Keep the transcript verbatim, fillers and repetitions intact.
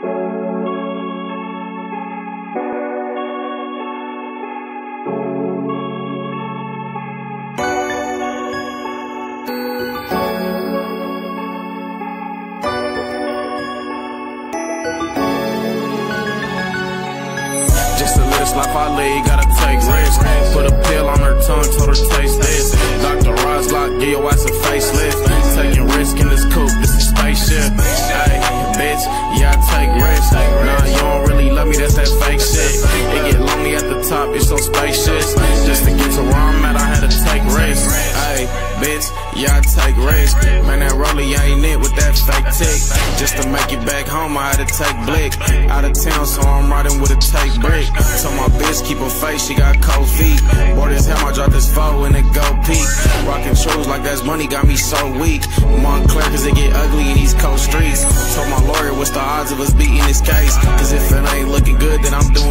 Just to live this life I live, gotta take risks. Put a pill on her tongue, told her taste this. Doctor Roslock, give your ass a facelift. Taking risk in this coupe, this is spaceship. Hey, bitch, yeah, I take risks. Nah, you don't really love me, that's that fake shit. It get lonely at the top, it's so spacious. Just to get to where I'm at, I had to take risks. Hey, bitch, yeah, I take risks. Man, that rollie ain't it with that fake tick. Just to make it back home, I had to take blick. Out of town, so I'm riding with a take brick. Told my bitch keep her face, she got cold feet. Bored as hell, I dropped this foe in a gold peak. Rockin' shoes like that's money, got me so weak. Montclair, cause it get ugly in these cold streets. Told my lawyer what's the odds of us beating this case. Cause if it ain't looking good, then I'm doing